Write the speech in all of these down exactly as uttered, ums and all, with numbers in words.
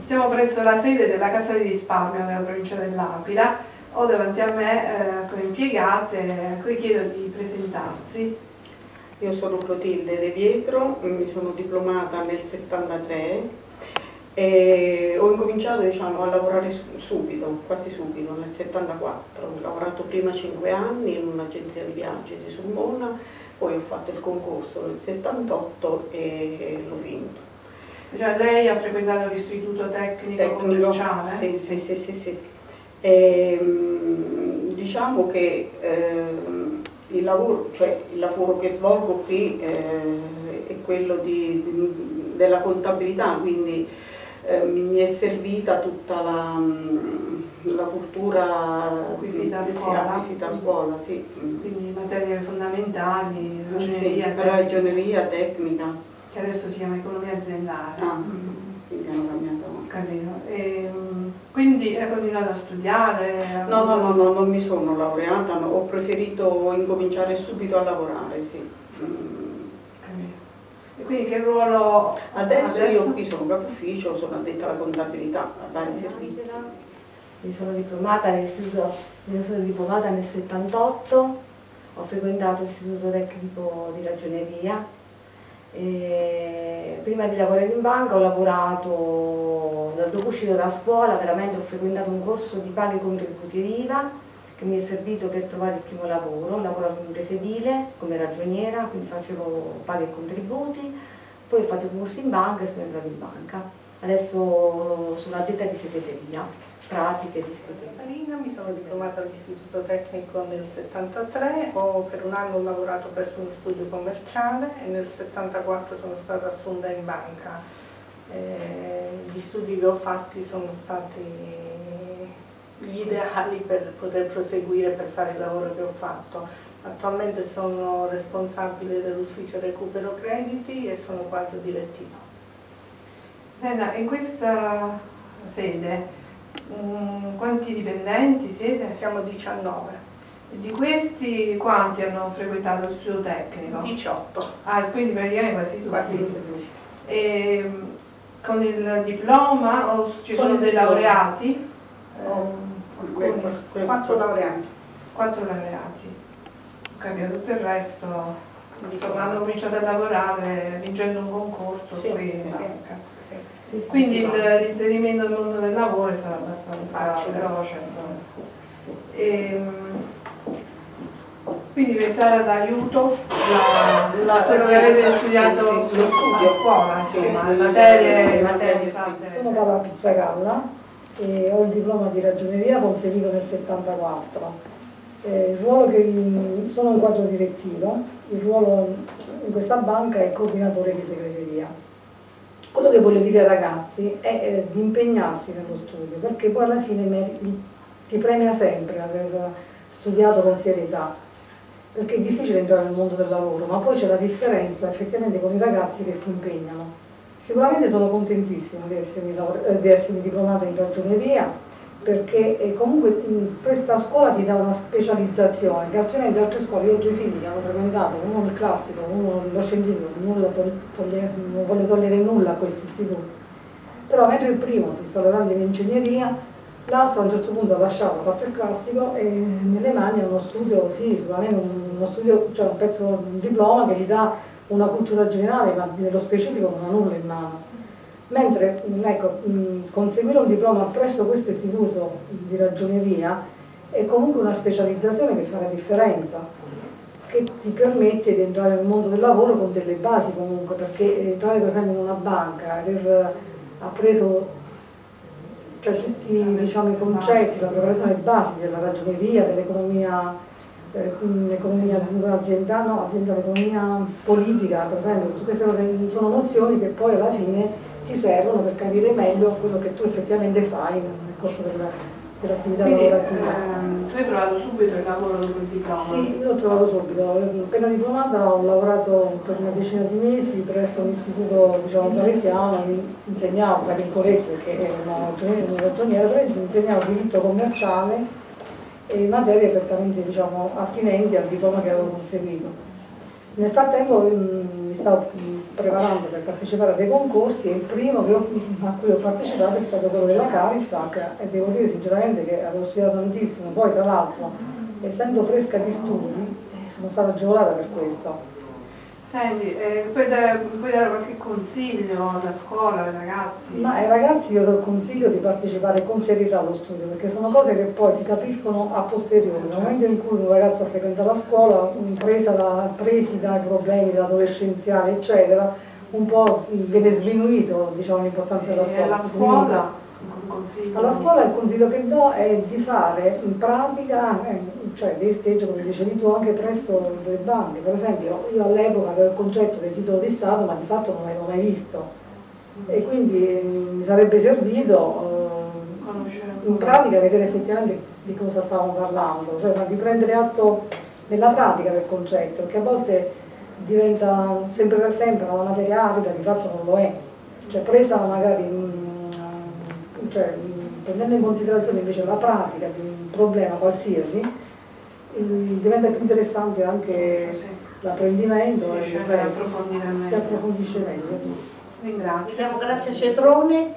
siamo presso la sede della Cassa di Risparmio della provincia dell'Aquila. Ho davanti a me eh, come impiegate, a cui chiedo di presentarsi. Io sono Clotilde De Pietro, mi sono diplomata nel settantatré e ho incominciato, diciamo, a lavorare subito, quasi subito, nel settantaquattro. Ho lavorato prima cinque anni in un'agenzia di viaggi di Sulmona, poi ho fatto il concorso nel settantotto e l'ho vinto. Cioè lei ha frequentato l'istituto tecnico, tecnico commerciale? Sì, sì, sì, sì, sì. E, diciamo che eh, il lavoro, cioè il lavoro che svolgo qui eh, è quello di, di, della contabilità, quindi eh, mi è servita tutta la, la cultura acquisita a sì, scuola, acquisita a scuola sì. Quindi materie fondamentali, ragioneria, sì, ragioneria tecnica, che adesso si chiama economia aziendale. Ah, quindi hanno cambiato. Capito. E, quindi hai continuato a studiare? No, no, no, no, non mi sono laureata, no, ho preferito incominciare subito a lavorare, sì. E quindi che ruolo adesso, adesso? Io qui sono capo ufficio, sono addetta alla contabilità, a vari servizi. Mi sono diplomata nell'istituto, mi sono diplomata nel settantotto, ho frequentato l'istituto tecnico di ragioneria. E prima di lavorare in banca ho lavorato, dopo uscito da scuola, veramente ho frequentato un corso di paghe contributi e I V A che mi è servito per trovare il primo lavoro. Ho lavorato in impresa edile come ragioniera, quindi facevo paghe e contributi, poi ho fatto un corso in banca e sono entrata in banca. Adesso sono addetta di segreteria, pratiche di segreteria. Marina, mi sono diplomata all'istituto tecnico nel settantatré, ho, per un anno ho lavorato presso uno studio commerciale e nel settantaquattro sono stata assunta in banca. Eh, gli studi che ho fatti sono stati gli ideali per poter proseguire, per fare il lavoro che ho fatto. Attualmente sono responsabile dell'ufficio recupero crediti e sono quadro direttivo. Senta, in questa sede um, quanti dipendenti siete? Siamo diciannove. E di questi quanti hanno frequentato lo studio tecnico? diciotto. Ah, quindi praticamente quasi tutti. Quasi tutti. E, con il diploma o ci sono dei laureati? Oh, quattro laureati. Quattro laureati. Ho capito, tutto il resto insomma, hanno cominciato a lavorare vincendo un concorso sì, qui sì, in banca. Sì, sì, sì, quindi l'inserimento nel mondo del lavoro è stato abbastanza facile, veloce. E, quindi vi è stata d'aiuto la, la, quello sì, che avete studiato sì, sì, lo studio a scuola, insomma, sì, le materie, sì, sì, materie sì, state. Sono Paola Pizzagalla e ho il diploma di ragioneria conseguito nel settantaquattro. Eh, il ruolo che, sono un quadro direttivo, il ruolo in questa banca è coordinatore di segreteria. Quello che voglio dire ai ragazzi è eh, di impegnarsi nello studio, perché poi alla fine ti premia sempre aver studiato con serietà, perché è difficile entrare nel mondo del lavoro, ma poi c'è la differenza effettivamente con i ragazzi che si impegnano. Sicuramente sono contentissima di essermi, eh, di essermi diplomata in ragioneria, perché eh, comunque in questa scuola ti dà una specializzazione che altrimenti altre scuole, io ho due figli che hanno frequentato, uno il classico, uno lo scientifico, nulla togliere, non voglio togliere nulla a questi istituti, però mentre il primo si sta lavorando in ingegneria, l'altro a un certo punto ha lasciato, ha fatto il classico e nelle mani ha uno studio, sì, sicuramente uno studio, cioè un pezzo, un diploma che gli dà una cultura generale, ma nello specifico non ha nulla in mano. Mentre ecco, conseguire un diploma presso questo istituto di ragioneria è comunque una specializzazione che fa la differenza, che ti permette di entrare nel mondo del lavoro con delle basi comunque, perché entrare per esempio in una banca, aver appreso cioè, tutti diciamo, i concetti, la preparazione basi della ragioneria, dell'economia eh, l'economia aziendale, no, aziendale, l'economia politica, per esempio, queste cose sono nozioni che poi alla fine ti servono per capire meglio quello che tu effettivamente fai nel corso dell'attività Quindi, lavorativa. Ehm, tu hai trovato subito il lavoro dopo il diploma? Sì, io l'ho trovato subito. Appena diplomata ho lavorato per una decina di mesi presso un istituto diciamo, salesiano, insegnavo, tra virgolette, perché ero una ragioniera, però insegnavo diritto commerciale e materie prettamente diciamo, attinenti al diploma che avevo conseguito. Nel frattempo mh, mi stavo preparando per partecipare a dei concorsi, e il primo che ho, a cui ho partecipato è stato quello della Carispac, e devo dire sinceramente che avevo studiato tantissimo. Poi tra l'altro, essendo fresca di studi, sono stata agevolata per questo. Senti, eh, puoi, dare, puoi dare qualche consiglio alla scuola, ai ragazzi? Ma ai ragazzi io do il consiglio di partecipare con serietà allo studio, perché sono cose che poi si capiscono a posteriori. Nel momento in cui un ragazzo frequenta la scuola, presa da, presi dai problemi dell'adolescenziale, eccetera, un po' viene sminuito, diciamo, l'importanza della scuola. Alla scuola? Consiglio. Alla scuola il consiglio che do è di fare in pratica, eh, cioè dei stage, come dicevi tu, anche presso delle banche. Per esempio io all'epoca avevo il concetto del titolo di Stato, ma di fatto non l'avevo mai visto, e quindi eh, mi sarebbe servito eh, in pratica vedere effettivamente di cosa stavamo parlando, cioè di prendere atto nella pratica del concetto, che a volte diventa sempre per sempre una materia arida, di fatto non lo è, cioè presa magari mh, cioè, prendendo in considerazione invece la pratica di un problema qualsiasi, diventa più interessante anche sì. l'apprendimento e si approfondisce meglio. Sì. Ringrazio. Mi chiamo Grazia Cetrone,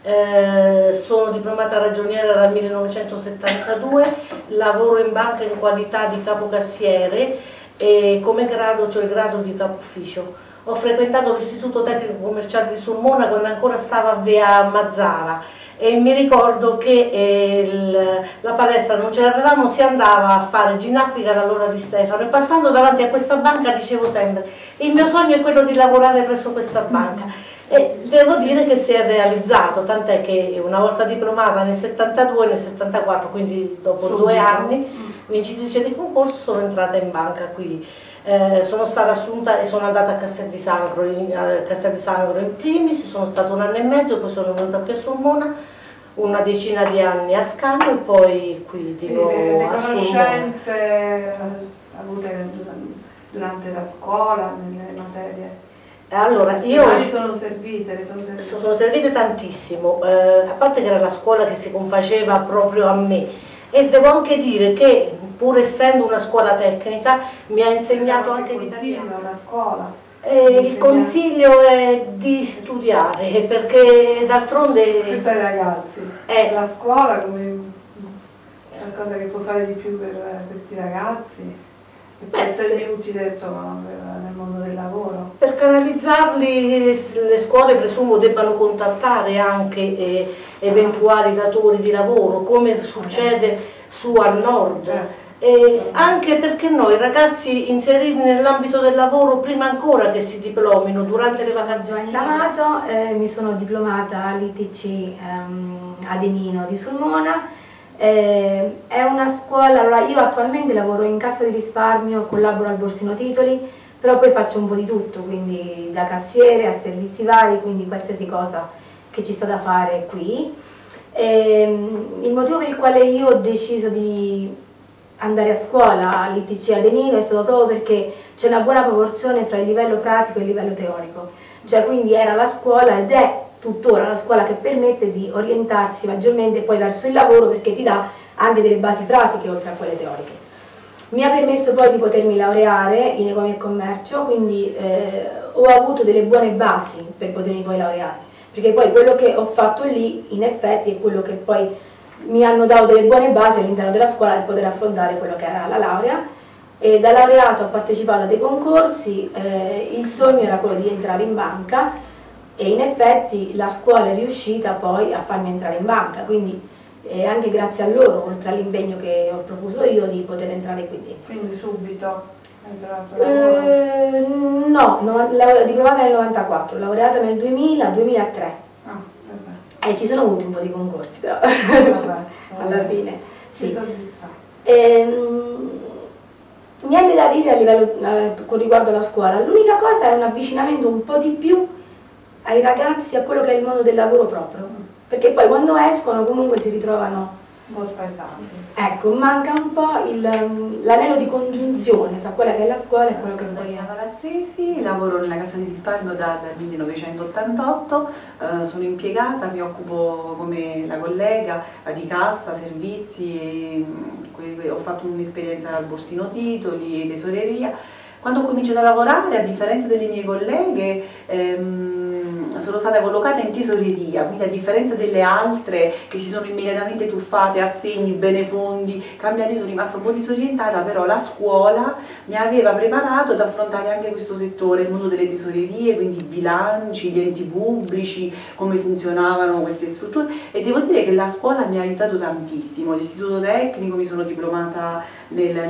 eh, sono diplomata ragioniera dal millenovecentosettantadue, lavoro in banca in qualità di capocassiere e come grado ho il grado di capo ufficio. Ho frequentato l'Istituto Tecnico Commerciale di Sulmona quando ancora stava a via Mazzara, e mi ricordo che eh, il, la palestra non ce l'avevamo, si andava a fare ginnastica all'ora di Stefano, e passando davanti a questa banca dicevo sempre: il mio sogno è quello di lavorare presso questa banca, e devo dire che si è realizzato, tant'è che una volta diplomata nel settantadue e nel settantaquattro, quindi dopo Subito. due anni, vincitrice di concorso, sono entrata in banca qui. Eh, sono stata assunta e sono andata a Castel di Sangro, in, a Castel di Sangro in primis, sono stata un anno e mezzo, poi sono venuta qui a Sulmona, una decina di anni a Scalo, e poi qui di nuovo le, le a conoscenze avute durante la scuola, nelle materie? Allora, io sono servite, sono servite, sono servite tantissimo, eh, a parte che era la scuola che si confaceva proprio a me, e devo anche dire che pur essendo una scuola tecnica mi ha insegnato anche l'italiano. La scuola. Eh, il consiglio è di studiare, perché d'altronde... Questo ai ragazzi. È la scuola come qualcosa che può fare di più per questi ragazzi. E può essere sì. utile nel mondo del lavoro. Per canalizzarli le scuole presumo debbano contattare anche eh, eventuali datori di lavoro, come succede su al nord. E anche perché noi i ragazzi inseriti nell'ambito del lavoro prima ancora che si diplomino, durante le vacanze. Gioanna D'Amato, eh, mi sono diplomata all'I T C ehm, Adenino di Sulmona. Eh, è una scuola, allora io attualmente lavoro in cassa di risparmio, collaboro al Borsino Titoli, però poi faccio un po' di tutto, quindi da cassiere a servizi vari, quindi qualsiasi cosa che ci sta da fare qui. Eh, il motivo per il quale io ho deciso di andare a scuola all'I T C Adenino è stato proprio perché c'è una buona proporzione fra il livello pratico e il livello teorico, cioè quindi era la scuola ed è tuttora la scuola che permette di orientarsi maggiormente poi verso il lavoro, perché ti dà anche delle basi pratiche oltre a quelle teoriche. Mi ha permesso poi di potermi laureare in economia e commercio, quindi eh, ho avuto delle buone basi per potermi poi laureare, perché poi quello che ho fatto lì in effetti è quello che poi mi hanno dato delle buone basi all'interno della scuola per poter affrontare quello che era la laurea. E da laureato ho partecipato a dei concorsi, eh, il sogno era quello di entrare in banca, e in effetti la scuola è riuscita poi a farmi entrare in banca, quindi eh, anche grazie a loro, oltre all'impegno che ho profuso io, di poter entrare qui dentro. Quindi subito? Eh, no, no, diplomata nel novantaquattro, laureata nel duemila duemilatré. Ah, vabbè. E ci sono avuti un po' di concorsi però, vabbè, vabbè. alla fine. Sì. Soddisfatto. Ehm, niente da dire a livello, eh, con riguardo alla scuola, l'unica cosa è un avvicinamento un po' di più ai ragazzi a quello che è il mondo del lavoro proprio, perché poi quando escono comunque si ritrovano un po' spaesati. Ecco, manca un po' l'anello di congiunzione tra quella che è la scuola e quello che poi è. Palazzesi, lavoro nella Cassa di Risparmio dal millenovecentottantotto, eh, sono impiegata, mi occupo come la collega di cassa, servizi, e, ho fatto un'esperienza al Borsino Titoli, tesoreria. Quando ho cominciato a lavorare, a differenza delle mie colleghe, ehm, sono stata collocata in tesoreria, quindi a differenza delle altre che si sono immediatamente tuffate a assegni, benefondi, cambiare, sono rimasta un po' disorientata, però la scuola mi aveva preparato ad affrontare anche questo settore, il mondo delle tesorerie, quindi i bilanci, gli enti pubblici, come funzionavano queste strutture, e devo dire che la scuola mi ha aiutato tantissimo. L'istituto tecnico, mi sono diplomata nel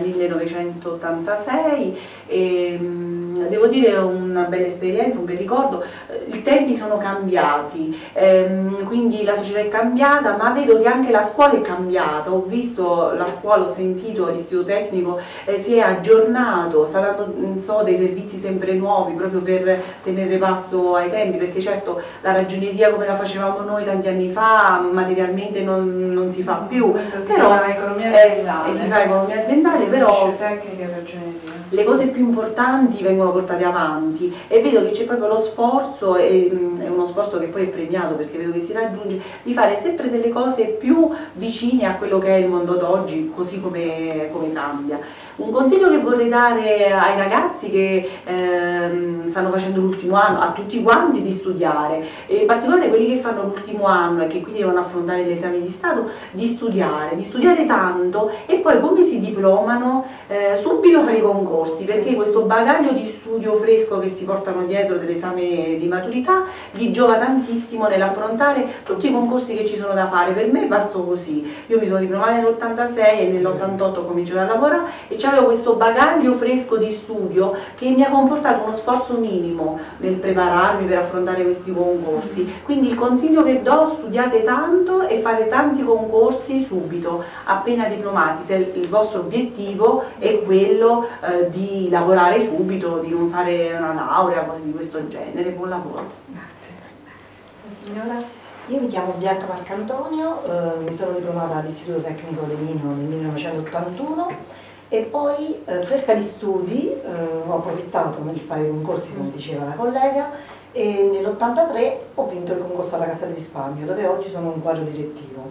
millenovecentottantasei e devo dire è una bella esperienza, un bel ricordo. I tempi sono cambiati, ehm, quindi la società è cambiata, ma vedo che anche la scuola è cambiata. Ho visto la scuola, ho sentito l'istituto tecnico eh, si è aggiornato, sta dando non so, dei servizi sempre nuovi proprio per tenere pasto ai tempi, perché certo la ragioneria come la facevamo noi tanti anni fa materialmente non, non si fa più, si però fa economia aziendale, eh, si fa economia aziendale, però tecnica e ragioneria. Le cose più importanti vengono portate avanti e vedo che c'è proprio lo sforzo, e è uno sforzo che poi è premiato perché vedo che si raggiunge, di fare sempre delle cose più vicine a quello che è il mondo d'oggi, così come, come cambia. Un consiglio che vorrei dare ai ragazzi che ehm, stanno facendo l'ultimo anno, a tutti quanti, di studiare, e in particolare quelli che fanno l'ultimo anno e che quindi devono affrontare l'esame di Stato, di studiare, di studiare tanto e poi come si diplomano eh, subito fare i concorsi, perché questo bagaglio di studio fresco che si portano dietro dell'esame di maturità gli giova tantissimo nell'affrontare tutti i concorsi che ci sono da fare. Per me è valso così, io mi sono diplomata nell'ottantasei e nell'ottantotto ho cominciato a lavorare e avevo questo bagaglio fresco di studio che mi ha comportato uno sforzo minimo nel prepararmi per affrontare questi concorsi. Quindi il consiglio che do: studiate tanto e fate tanti concorsi subito, appena diplomati, se il vostro obiettivo è quello eh, di lavorare subito, di non fare una laurea, cose di questo genere. Buon lavoro. Grazie. La signora? Io mi chiamo Bianca Marcantonio, eh, mi sono diplomata all'Istituto Tecnico Legnino nel millenovecentottantuno e poi, eh, fresca di studi, eh, ho approfittato nel fare i concorsi, come diceva la collega, e nell'ottantatré ho vinto il concorso alla Cassa di Risparmio, dove oggi sono un quadro direttivo.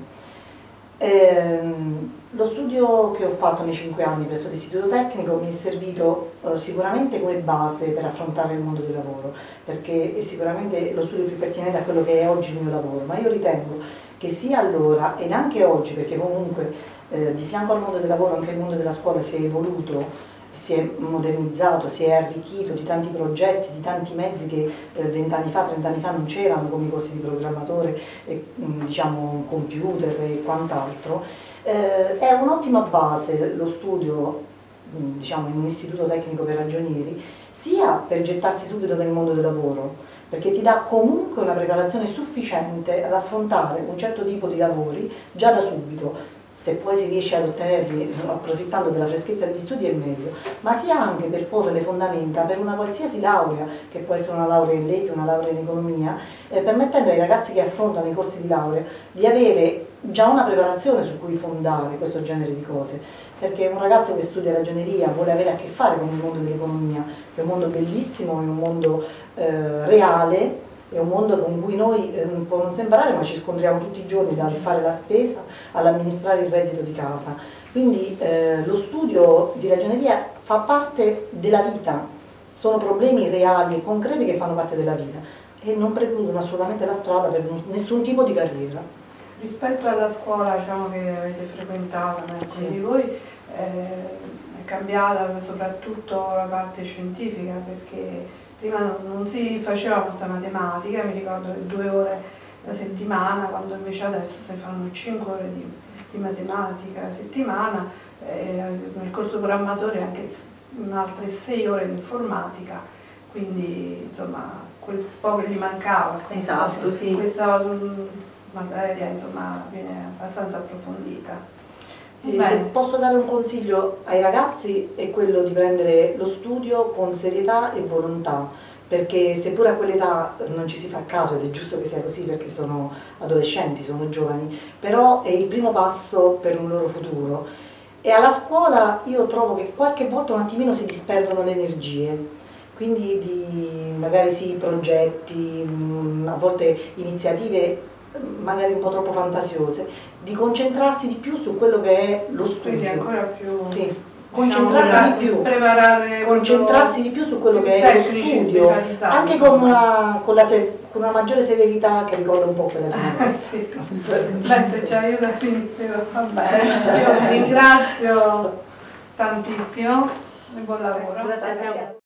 Ehm, lo studio che ho fatto nei cinque anni presso l'Istituto Tecnico mi è servito eh, sicuramente come base per affrontare il mondo del lavoro, perché è sicuramente lo studio più pertinente a quello che è oggi il mio lavoro, ma io ritengo che sia allora ed anche oggi, perché comunque eh, di fianco al mondo del lavoro anche il mondo della scuola si è evoluto, si è modernizzato, si è arricchito di tanti progetti, di tanti mezzi che vent'anni eh, fa, trent'anni fa non c'erano, come i corsi di programmatore, e, mh, diciamo computer e quant'altro. Eh, è un'ottima base lo studio, mh, diciamo, in un istituto tecnico per ragionieri, sia per gettarsi subito nel mondo del lavoro, perché ti dà comunque una preparazione sufficiente ad affrontare un certo tipo di lavori già da subito. Se poi si riesce ad ottenerli approfittando della freschezza degli studi è meglio, ma sia anche per porre le fondamenta per una qualsiasi laurea, che può essere una laurea in legge, una laurea in economia, eh, permettendo ai ragazzi che affrontano i corsi di laurea di avere già una preparazione su cui fondare questo genere di cose, perché un ragazzo che studia ragioneria vuole avere a che fare con il mondo dell'economia, che è un mondo bellissimo, è un mondo eh, reale, è un mondo con cui noi, eh, può non sembrare, ma ci scontriamo tutti i giorni, dal fare la spesa all'amministrare il reddito di casa. Quindi eh, lo studio di ragioneria fa parte della vita, sono problemi reali e concreti che fanno parte della vita e non precludono assolutamente la strada per nessun tipo di carriera. Rispetto alla scuola, diciamo, che avete frequentato, alcuni sì. di voi, eh, è cambiata soprattutto la parte scientifica, perché prima non, non si faceva molta matematica, mi ricordo le due ore la settimana, quando invece adesso si fanno cinque ore di, di matematica a settimana, eh, nel corso programmatore anche altre sei ore di informatica, quindi insomma quel po' che gli mancava. Esatto, sì. Questa um, materia insomma viene abbastanza approfondita. E se posso dare un consiglio ai ragazzi è quello di prendere lo studio con serietà e volontà, perché seppure a quell'età non ci si fa caso, ed è giusto che sia così perché sono adolescenti, sono giovani, però è il primo passo per un loro futuro. E alla scuola io trovo che qualche volta un attimino si disperdono le energie, quindi di magari sì, progetti, a volte iniziative magari un po' troppo fantasiose, di concentrarsi di più su quello che è lo studio. Quindi ancora più... Sì, concentrarsi di più, preparare concentrarsi di più su quello che è lo studio, anche con una, con, la se, con una maggiore severità che ricorda un po' quella di noi. Sì. Beh, se ci aiuta a finire, va bene. Io vi ringrazio tantissimo e buon lavoro. Grazie a te.